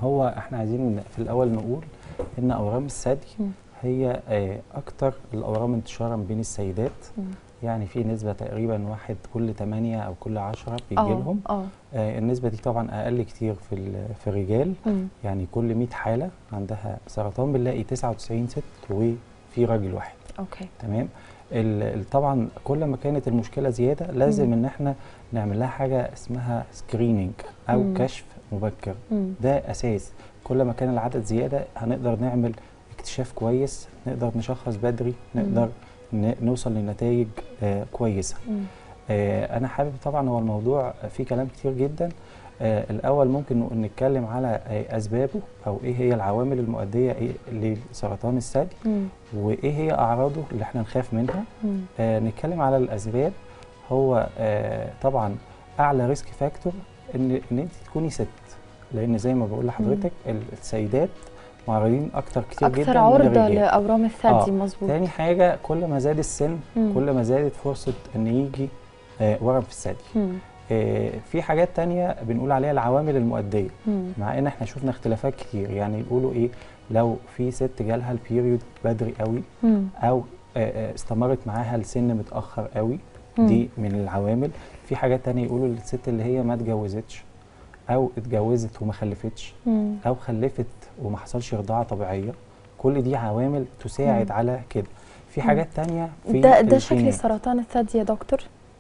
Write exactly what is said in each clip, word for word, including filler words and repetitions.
هو احنا عايزين في الاول نقول ان اورام الثدي هي آه، اكتر الاورام انتشارا بين السيدات. مم. يعني في نسبه تقريبا واحد كل ثمانية او كل عشرة بيجي اه لهم. اه آه، النسبه دي طبعا اقل كتير في ال- في الرجال. مم. يعني كل مية حاله عندها سرطان بنلاقي تسعة وتسعين ست وفي راجل واحد. اوكي. تمام. ال- ال- طبعا كل ما كانت المشكله زياده لازم مم. ان احنا نعمل لها حاجه اسمها سكريننج او مم. كشف مبكر. مم. ده اساس. كل ما كان العدد زياده هنقدر نعمل اكتشاف كويس، نقدر نشخص بدري، نقدر ن- نوصل لنتائج آه كويسه. مم. آه انا حابب طبعا، هو الموضوع فيه كلام كتير جدا. آه الاول ممكن نق- نتكلم على آه اسبابه او ايه هي العوامل المؤديه إيه لسرطان الثدي، مم. وايه هي اعراضه اللي احنا نخاف منها. مم. آه نتكلم على الاسباب. هو آه طبعا اعلى ريسك فاكتور ان ان انت تكوني ست، لان زي ما بقول لحضرتك ال- السيدات معرضين اكتر كتير جدا اكثر من عرضه الرجال. لاورام الثدي. آه. مظبوط. تاني حاجه، كل ما زاد السن مم. كل ما زادت فرصه ان يجي آه ورم في الثدي. مم. آه في حاجات تانية بنقول عليها العوامل المؤديه، مم. مع ان احنا شفنا اختلافات كتير. يعني يقولوا ايه، لو في ست جالها البيريود بدري قوي مم. او آه، آه، استمرت معاها لسن متاخر قوي، مم. دي من العوامل. في حاجات تانية يقولوا للست اللي هي ما اتجوزتش او اتجوزت وما خلفتش مم. او خلفت وما حصلش رضاعه طبيعيه. كل دي عوامل تساعد مم. على كده. في حاجات تانية في ده ده شكل الجينات. سرطان الثدي يا دكتور؟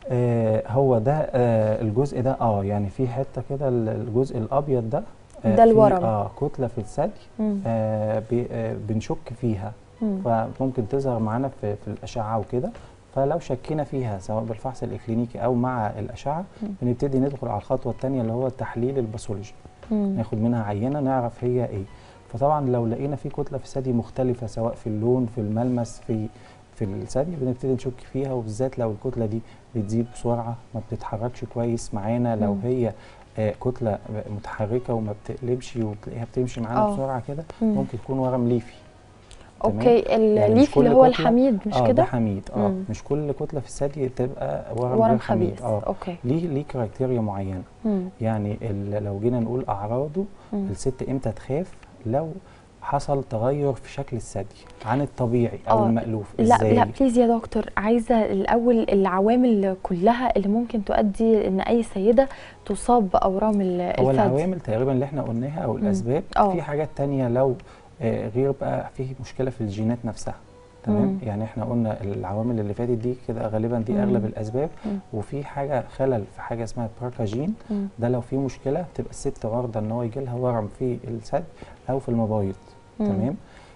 آه هو ده آه الجزء ده اه يعني في حته كده ال- الجزء الابيض ده آه ده في الورم. اه كتله في الثدي. مم. آه بي- آه بنشك فيها، مم. فممكن تظهر معانا في, في الاشعه وكده. فلو شكينا فيها سواء بالفحص الاكلينيكي او مع الاشعه، مم. بنبتدي ندخل على الخطوه الثانيه اللي هو التحليل الباثولوجي. مم. ناخد منها عينه نعرف هي ايه. فطبعا لو لقينا في كتله في الثدي مختلفه سواء في اللون في الملمس في في الثدي، بنبتدي نشك فيها. وبالذات لو الكتله دي بتزيد بسرعه ما بتتحركش كويس معانا، لو مم. هي آه كتله متحركه وما بتقلبش وبتلاقيها بتمشي معانا آه. بسرعه كده، مم. ممكن يكون ورم ليفي. تمام؟ اوكي. يعني مش الليفي كل اللي هو كتلة- الحميد مش اه ده كده؟ حميد. اه مم. مش كل كتله في الثدي تبقى ورم, ورم غير حميد. خبيث. اه اوكي. ليه ليه كرايتيريا معينه. مم. يعني ال- لو جينا نقول اعراضه، مم. الست امتى تخاف؟ لو حصل تغير في شكل الثدي عن الطبيعي او آه، المألوف. لا ازاي؟ لا بليز يا دكتور، عايزه الاول العوامل كلها اللي ممكن تؤدي ان اي سيده تصاب باورام ال- هو الثدي. العوامل تقريبا اللي احنا قلناها او الاسباب. آه. في حاجات تانية لو آه، غير بقى في مشكله في الجينات نفسها. تمام. مم. يعني احنا قلنا العوامل اللي فاتت دي كده غالبا دي مم. اغلب الاسباب. مم. وفي حاجه خلل في حاجه اسمها براكا جين. مم. ده لو في مشكله تبقى الست عارضه ان هو يجي لها ورم في الثدي او في المبايض. مم. تمام.